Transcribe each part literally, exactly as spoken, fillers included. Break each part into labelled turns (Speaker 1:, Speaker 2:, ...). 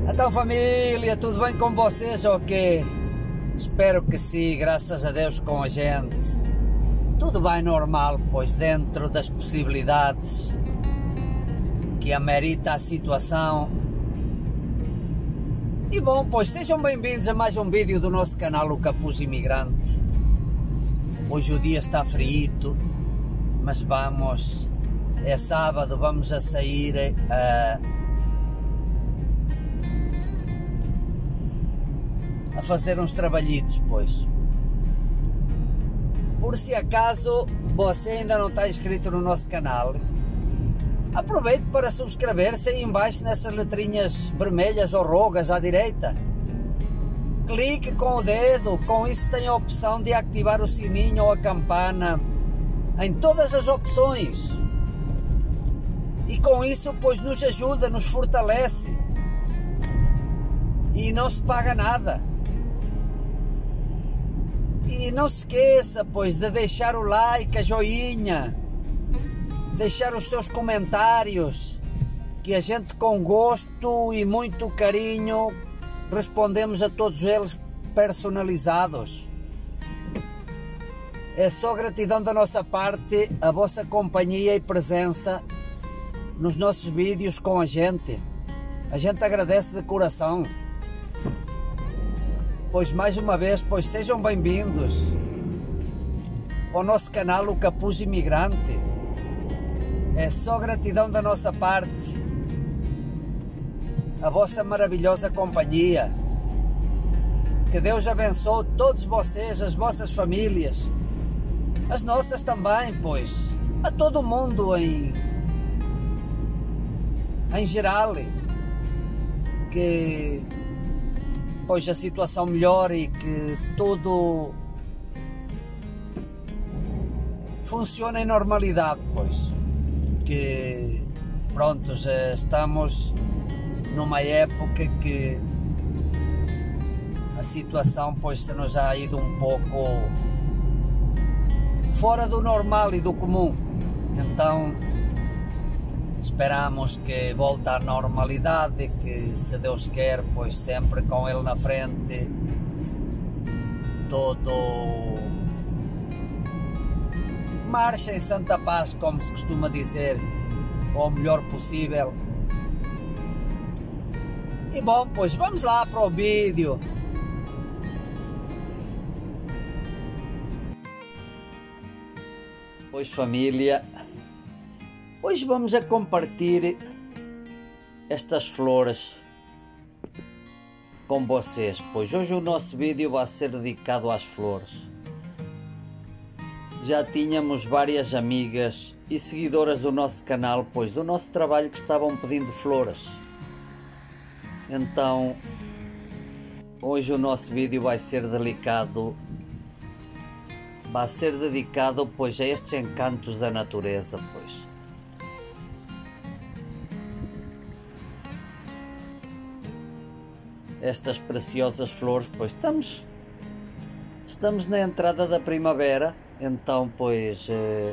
Speaker 1: Então, família, tudo bem com vocês ou quê? Espero que sim, graças a Deus com a gente. Tudo bem normal, pois dentro das possibilidades que amerita a situação. E bom, pois sejam bem-vindos a mais um vídeo do nosso canal, o Capuz Imigrante. Hoje o dia está frito, mas vamos, é sábado, vamos a sair a... a fazer uns trabalhitos, pois. Por se acaso você ainda não está inscrito no nosso canal, aproveite para subscrever-se aí embaixo nessas letrinhas vermelhas ou rogas à direita. Clique com o dedo, com isso tem a opção de ativar o sininho ou a campana em todas as opções. E com isso, pois, nos ajuda, nos fortalece. E não se paga nada. E não se esqueça, pois, de deixar o like, a joinha, deixar os seus comentários, que a gente com gosto e muito carinho respondemos a todos eles personalizados. É só gratidão da nossa parte a vossa companhia e presença nos nossos vídeos com a gente. A gente agradece de coração. Pois mais uma vez, pois sejam bem-vindos ao nosso canal, o Capuz Imigrante. É só gratidão da nossa parte a vossa maravilhosa companhia. Que Deus abençoe todos vocês, as vossas famílias, as nossas também, pois, a todo mundo em, em geral, que pois a situação melhore e que tudo funcione em normalidade, pois, que pronto, já estamos numa época que a situação, pois, se nos ha ido um pouco fora do normal e do comum. Então esperamos que volte à normalidade, que se Deus quer, pois sempre com Ele na frente, todo marcha em santa paz, como se costuma dizer, ou melhor possível. E bom, pois vamos lá para o vídeo. Pois família, hoje vamos a compartilhar estas flores com vocês, pois hoje o nosso vídeo vai ser dedicado às flores. Já tínhamos várias amigas e seguidoras do nosso canal, pois do nosso trabalho, que estavam pedindo flores. Então hoje o nosso vídeo vai ser delicado, vai ser dedicado, pois, a estes encantos da natureza, pois. Estas preciosas flores, pois estamos estamos na entrada da primavera, então pois eh,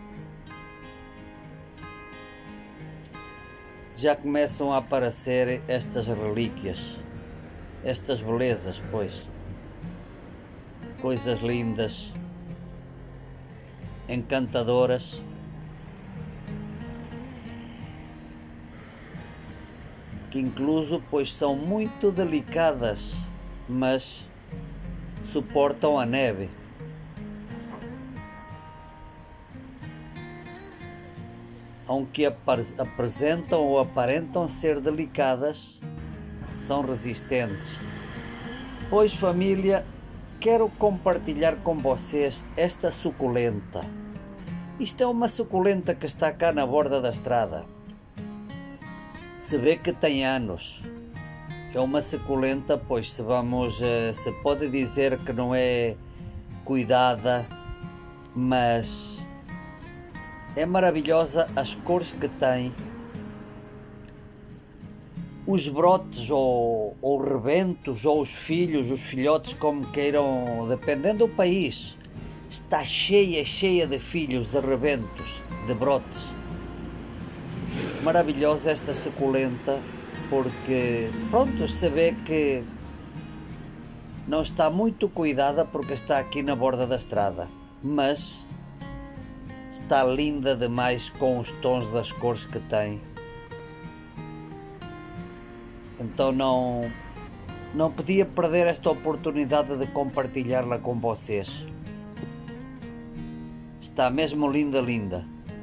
Speaker 1: já começam a aparecer estas relíquias, estas belezas, pois, coisas lindas, encantadoras, que incluso, pois, são muito delicadas, mas suportam a neve. Aunque apresentam ou aparentam ser delicadas, são resistentes. Pois família, quero compartilhar com vocês esta suculenta. Isto é uma suculenta que está cá na borda da estrada. Se vê que tem anos. É uma suculenta, pois se vamos, se pode dizer que não é cuidada, mas é maravilhosa as cores que tem, os brotes ou, ou rebentos, ou os filhos, os filhotes, como queiram, dependendo do país. Está cheia, cheia de filhos, de rebentos, de brotes. Maravilhosa esta suculenta, porque pronto, se vê que não está muito cuidada porque está aqui na borda da estrada, mas está linda demais com os tons das cores que tem. Então não, não podia perder esta oportunidade de compartilhá-la com vocês. Está mesmo linda, linda.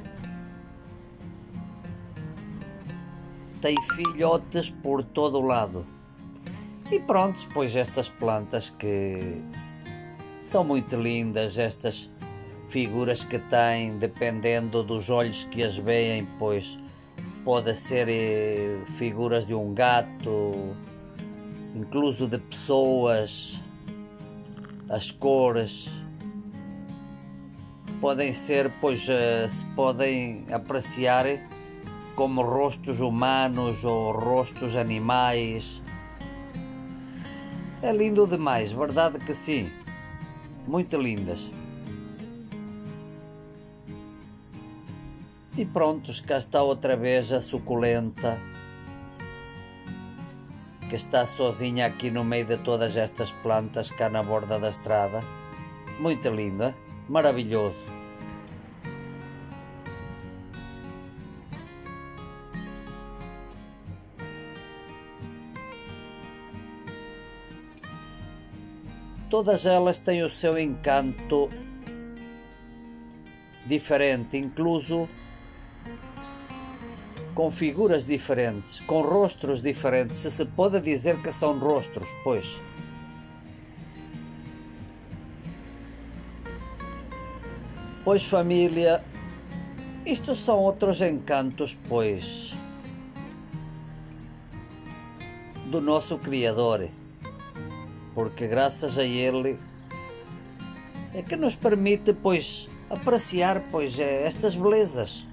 Speaker 1: Tem filhotes por todo o lado. E pronto, pois estas plantas que são muito lindas, estas figuras que têm, dependendo dos olhos que as veem, pois pode ser eh, figuras de um gato, incluso de pessoas, as cores podem ser, pois eh, se podem apreciar como rostos humanos ou rostos animais. É lindo demais, verdade que sim, muito lindas. E prontos, cá está outra vez a suculenta, que está sozinha aqui no meio de todas estas plantas cá na borda da estrada. Muito linda, maravilhoso. Todas elas têm o seu encanto diferente, incluso com figuras diferentes, com rostos diferentes, se se pode dizer que são rostos, pois. Pois família, isto são outros encantos, pois, do nosso Criador, porque graças a Ele é que nos permite, pois, apreciar, pois, estas belezas.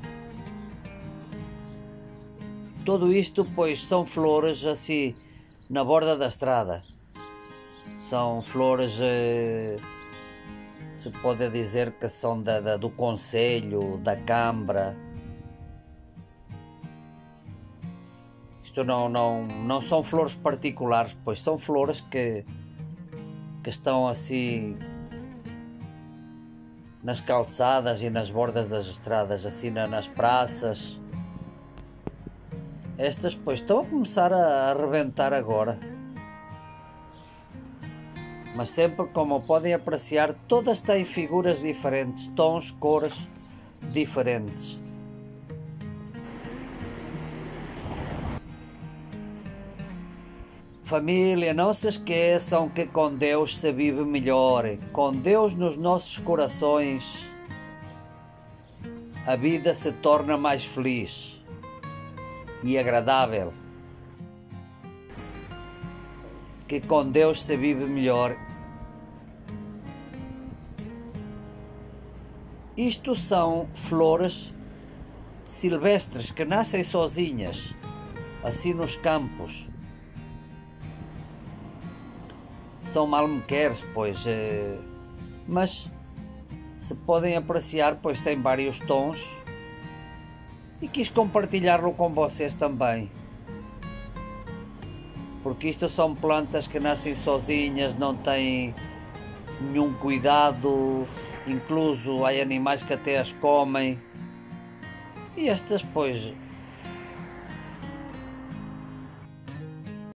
Speaker 1: Tudo isto, pois, são flores assim na borda da estrada. São flores, eh, se pode dizer que são da, da, do concelho, da Câmara. Isto não, não, não são flores particulares, pois são flores que, que estão assim nas calçadas e nas bordas das estradas, assim nas praças. Estas, pois, estão a começar a arrebentar agora. Mas sempre, como podem apreciar, todas têm figuras diferentes, tons, cores diferentes. Família, não se esqueçam que com Deus se vive melhor. Com Deus nos nossos corações, a vida se torna mais feliz e agradável, que com Deus se vive melhor. Isto são flores silvestres que nascem sozinhas, assim nos campos. São malmequeres, pois, eh, mas se podem apreciar, pois tem vários tons. E quis compartilhá-lo com vocês também, porque isto são plantas que nascem sozinhas, não têm nenhum cuidado, incluso há animais que até as comem. E estas, pois,